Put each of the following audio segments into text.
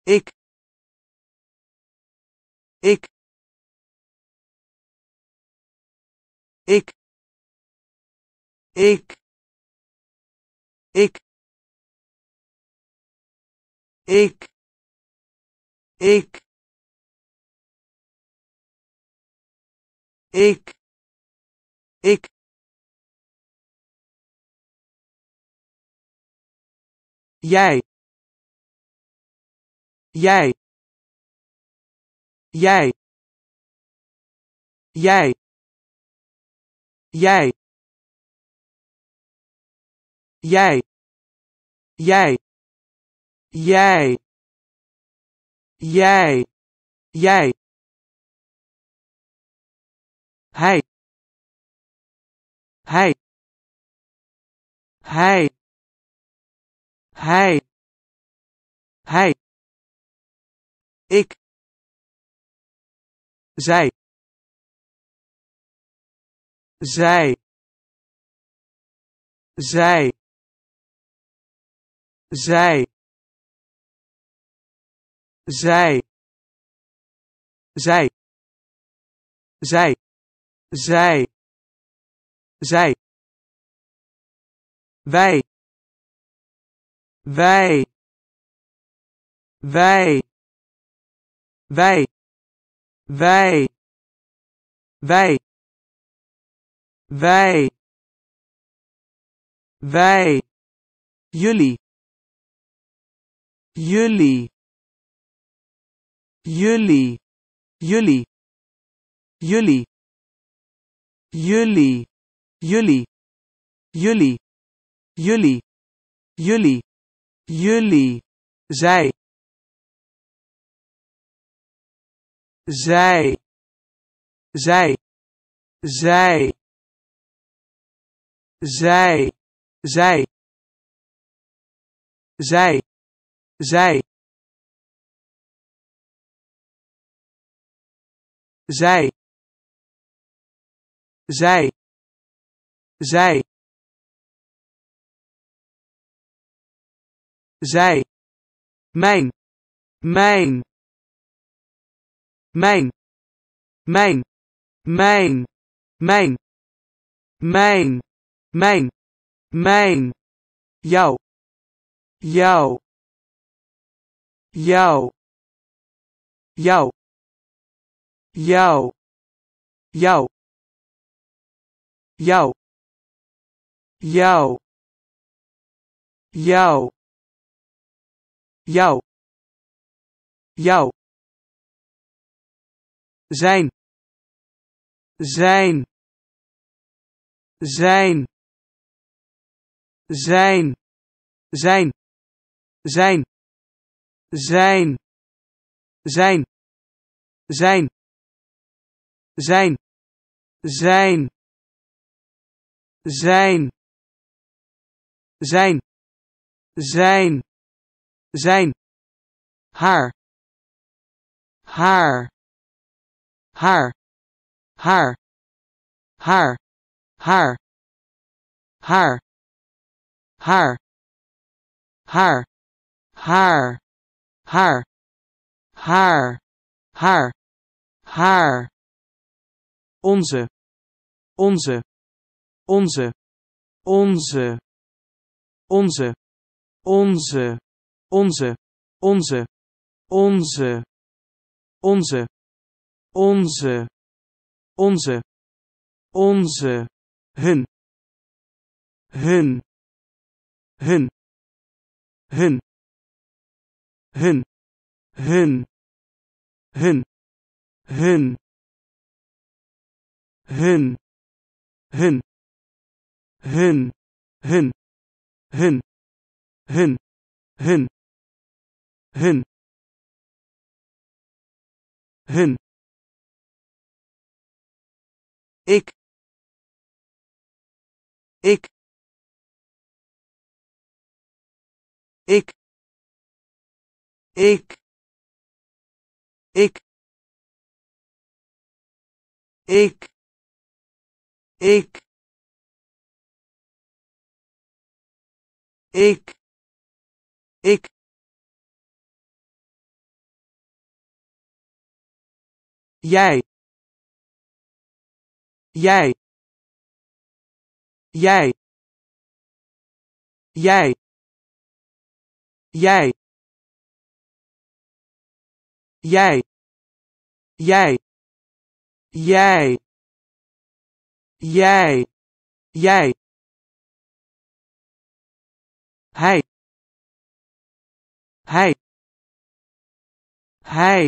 ik ik ik ik ik ik ik ik ik jij jij jij jij jij jij jij jij jij jij hij hij hij hij hij ik zij zij zij zij zij zij zij zij zij wij wij wij wij wij wij wij wij jullie jullie jullie jullie jullie jullie jullie jullie jullie jullie jullie zij zij zij zij zij zij zij zij zij zij zij zij mijn mijn mijn mijn mijn mijn mijn mijn mijn jou jou jou jou jou jou jou jou jou jou jou zijn zijn zijn zijn zijn zijn zijn zijn zijn zijn zijn zijn zijn zijn zijn haar haar haar haar haar haar haar haar haar haar haar haar haar haar onze onze onze onze onze onze onze onze onze onze onze onze onze hun hun hun hun hun hun hun hun hun hun hun hun hun hun hun hun hun ik ik ik ik ik ik ik ik ik jij, jij, jij, jij, jij, jij, jij, jij, jij, jij, hij, hij, hij,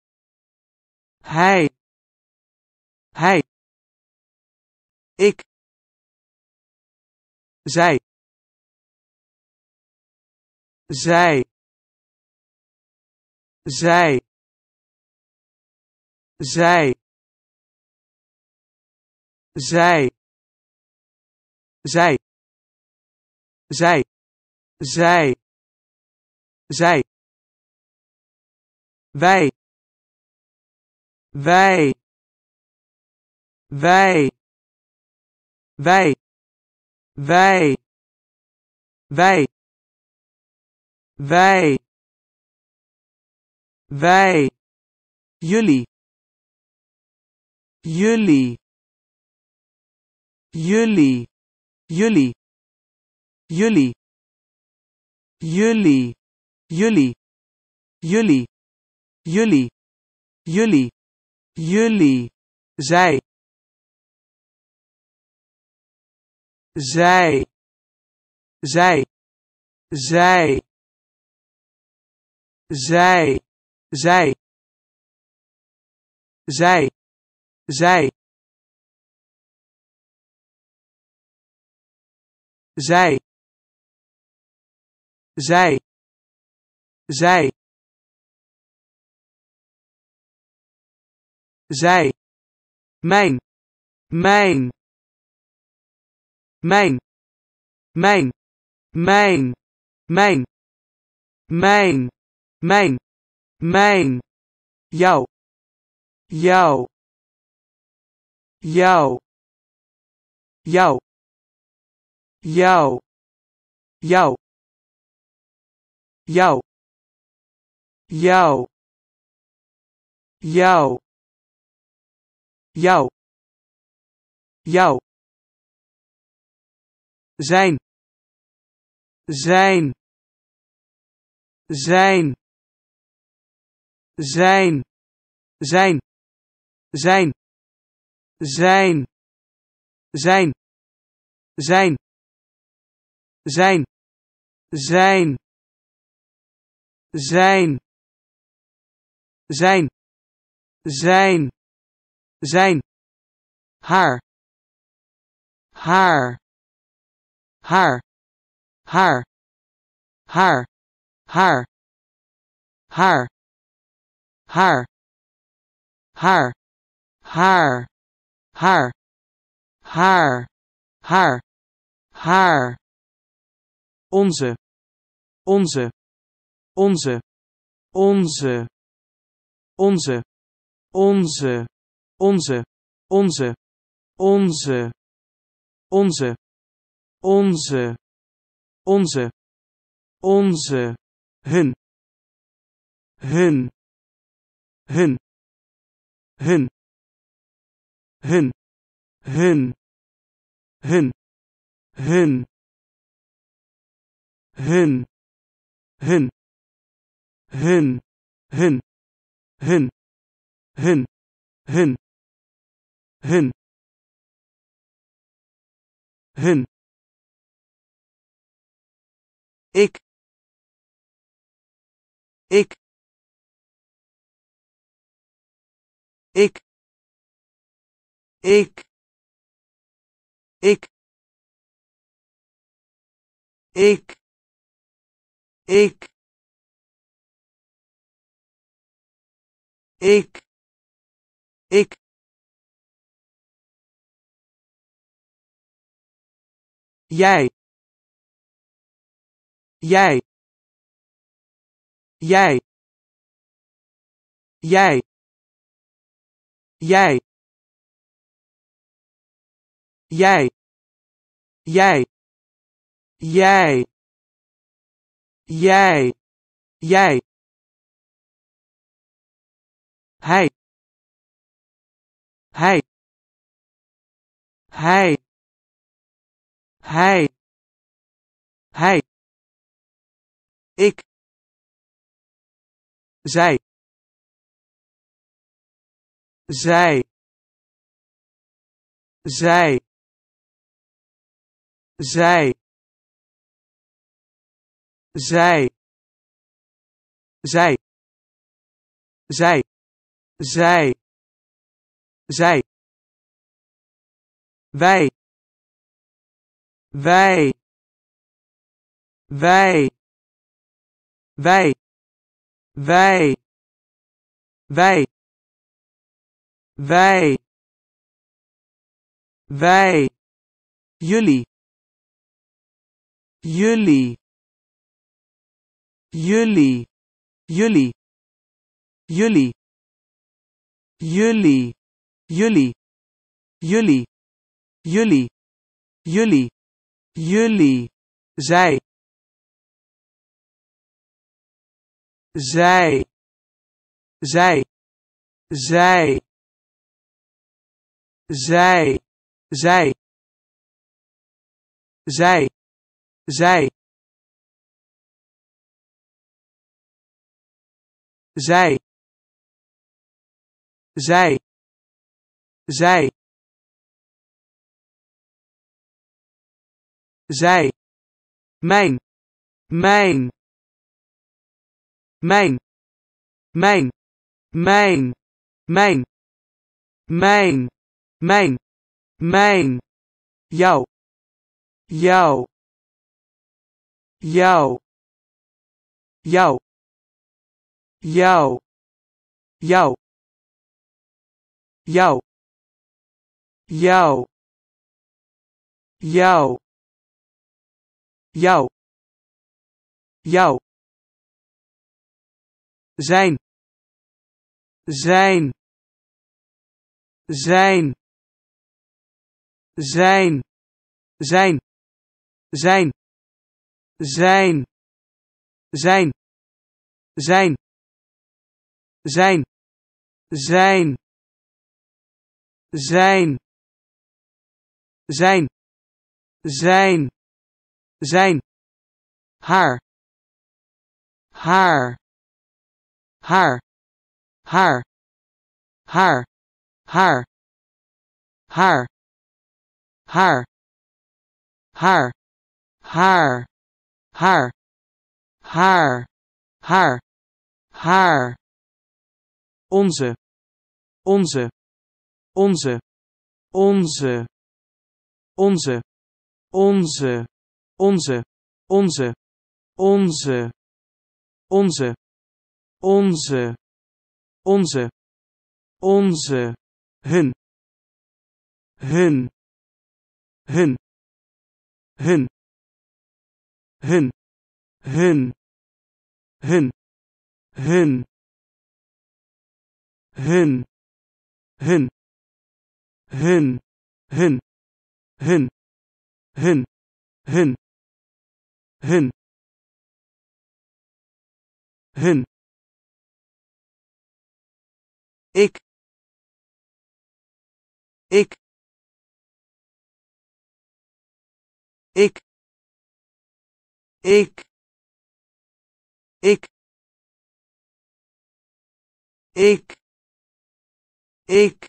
hij, hij, ik, zij, zij, zij, zij, zij, zij, zij, zij, zij, wij, wij, wij, wij, wij, wij, wij, wij, jullie, jullie, jullie, jullie, jullie, jullie, jullie, jullie, jullie, jullie, jullie, zij, zij, zij, zij, zij, zij, zij, zij, zij, zij, zij, zij, mijn, mijn, mijn, mijn, mijn, mijn, mijn, mijn, mijn, jou, jou, jou, jou, jou, jou, jou, jou, jou, jou, jou, zijn, zijn, zijn, zijn, zijn, zijn, zijn, zijn, zijn, zijn, zijn, zijn, zijn, zijn, zijn, haar, haar, haar, haar, haar, haar, haar, haar, haar, haar, haar, haar, haar, haar, onze, onze, onze, onze, onze, onze, onze, onze, onze, onze, onze, onze, onze, hun, hun, hun, hun, hun, hun, hun, hun, hun, hun, hun, hun, hun, hun, hun, hun, hun, ik, ik, ik, ik, ik, ik, ik, ik, ik, jij, jij, jij, jij, jij, jij, jij, jij, jij, jij, hij, hij, hij, hij, hij, ik, zij, zij, zij, zij, zij, zij, zij, zij, zij, wij, wij, wij, wij, wij, wij, wij, wij, jullie, jullie, jullie, jullie, jullie, jullie, jullie, jullie, jullie, jullie, jullie, zij, zij, zij, zij, zij, zij, zij, zij, zij, zij, zij, zij, mijn, mijn, mijn, mijn, mijn, mijn, mijn, mijn, mijn, jou, jou, jou, jou, jou, jou, jou, jou, jou, jou, jou, zijn, zijn, zijn, zijn, zijn, zijn, zijn, zijn, zijn, zijn, zijn, zijn, zijn, zijn, zijn, haar, haar, haar, haar, haar, haar, haar, haar, haar, haar, haar, haar, haar, haar, onze, onze, onze, onze, onze, onze, onze, onze, onze, onze, onze, onze, onze, hun, hun, hun, hun, hun, hun, hun, hun, hun, hun, hun, hun, hun, hun, hun, hun, hun, ik, ik, ik, ik, ik, ik, ik,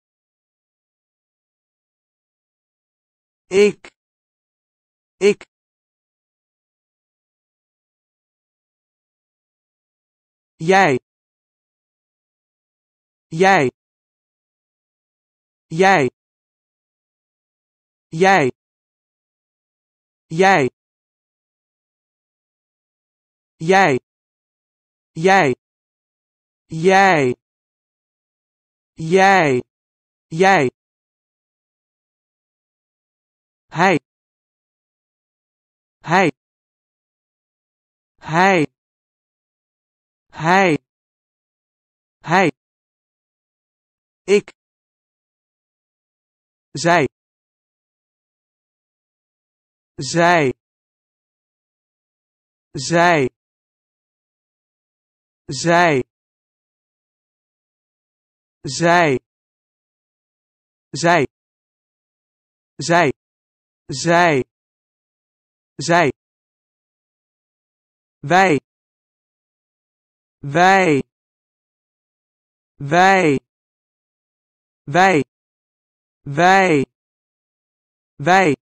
ik, ik, jij, jij, jij, jij, jij, jij, jij, jij, jij, jij, hij, hij, hij, hij, hij, ik, zij, zij, zij, zij, zij, zij, zij, zij, zij, wij, wij, wij, wij, wij, wij,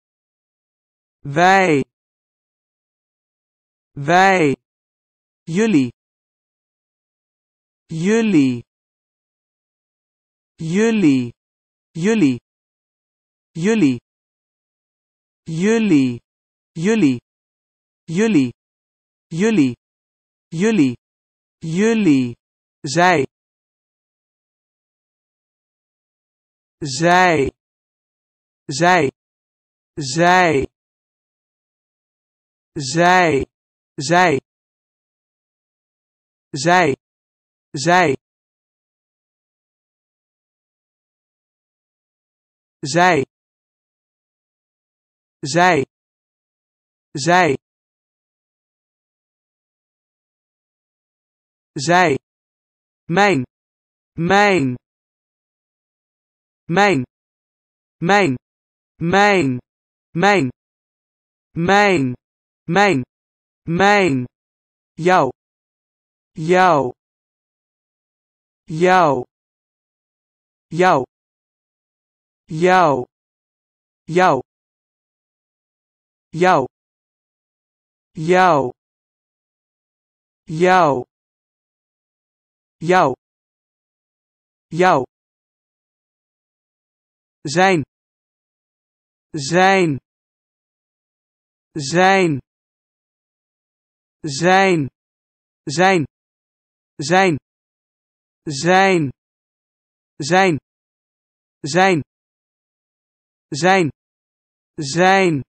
wij, wij, jullie, jullie, jullie, jullie, jullie, jullie, jullie, jullie, jullie, jullie, jullie, zij, zij, zij, zij, zij, zij, zij, zij, zij, zij, zij, zij, mijn, mijn, mijn, mijn, mijn, mijn, mijn, mijn, mijn, jou, jou, jou, jou, jou, jou, jou, jou, jou, jou, jou, zijn, zijn, zijn, zijn, zijn, zijn, zijn, zijn, zijn, zijn, zijn,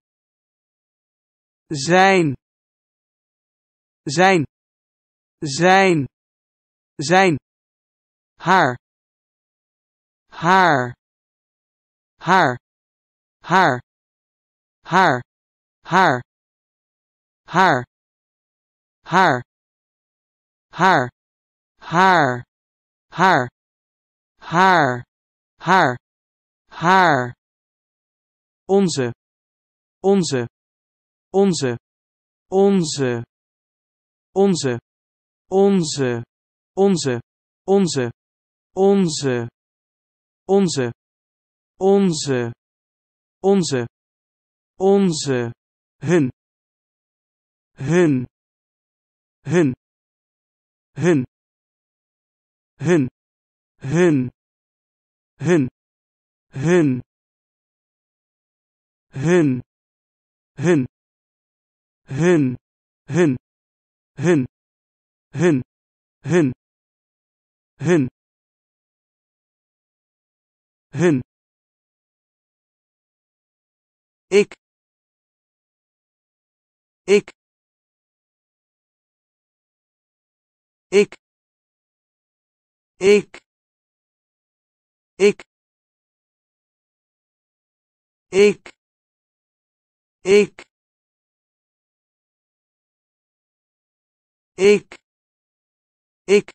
zijn, zijn, zijn, zijn, haar, haar, haar, haar, haar, haar, haar, haar, haar, haar, haar, haar, haar, haar, onze, onze, onze, onze, onze, onze, onze, onze, onze, onze, onze, onze, onze, hun, hun, hun, hun, hun, hun, hun, hun, hun, hun, hun, hun, hun, hun, hun, hun, hun, ik, ik, ik, ik, ik, ik, ik, ik, ik,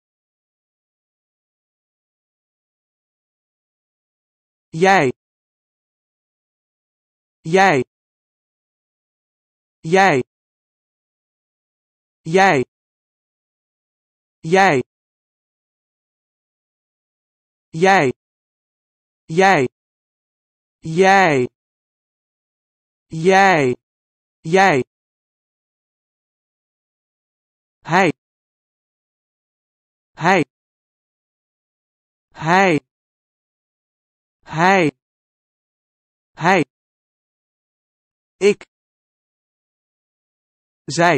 jij, jij, jij, jij, jij, jij, jij, jij, jij, jij, hij, hij, hij, hij, hij, ik, zij,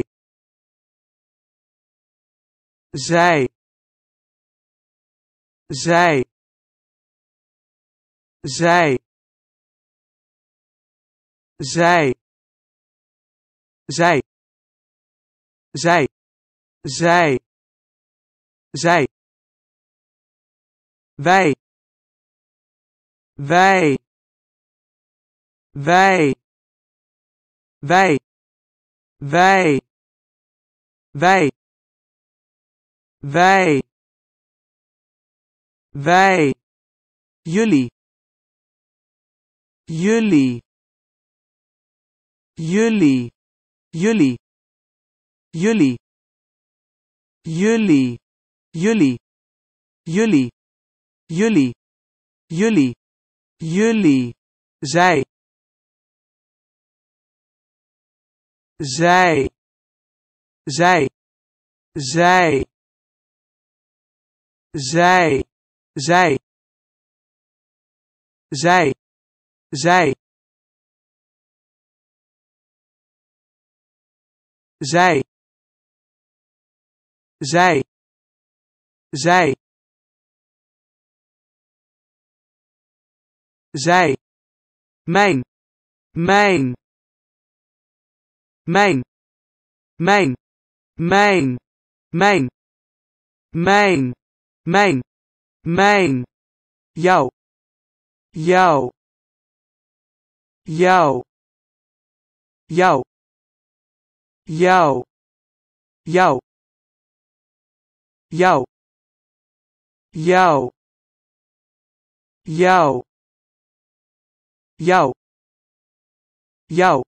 zij, zij, zij, zij, zij, zij, zij, zij, wij, wij, wij, wij, wij, wij, wij, wij, jullie, jullie, jullie, jullie, jullie, jullie, jullie, jullie, jullie, jullie, jullie, zij, zij, zij, zij, zij, zij, zij, zij, zij, zij, zij, zij, mijn, mijn, mijn, mijn, mijn, mijn, mijn, mijn, mijn, jou, jou, jou, jou, jou, jou, jou, jou, jou, jou, jou,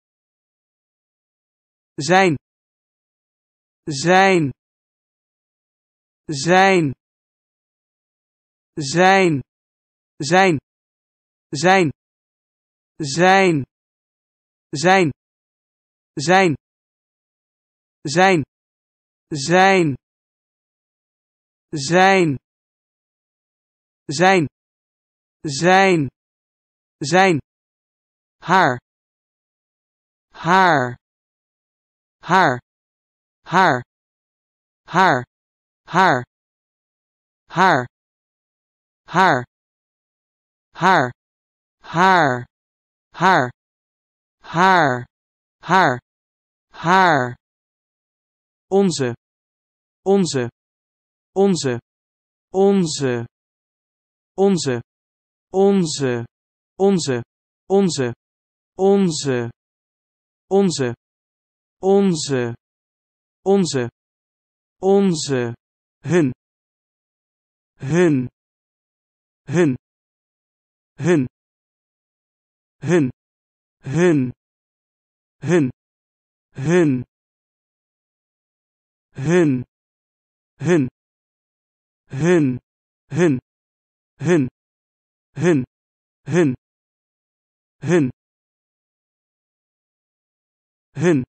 zijn, zijn, zijn, zijn, zijn, zijn, zijn, zijn, zijn, zijn, zijn, zijn, zijn, zijn, zijn, haar, haar, haar, haar, haar, haar, haar, haar, haar, haar, haar, haar, haar, haar, onze, onze, onze, onze, onze, onze, onze, onze, onze, onze, onze, onze, onze, hun, hun, hun, hun, hun, hun, hun, hun, hun, hun, hun, hun, hun, hun, hun, hun, hun.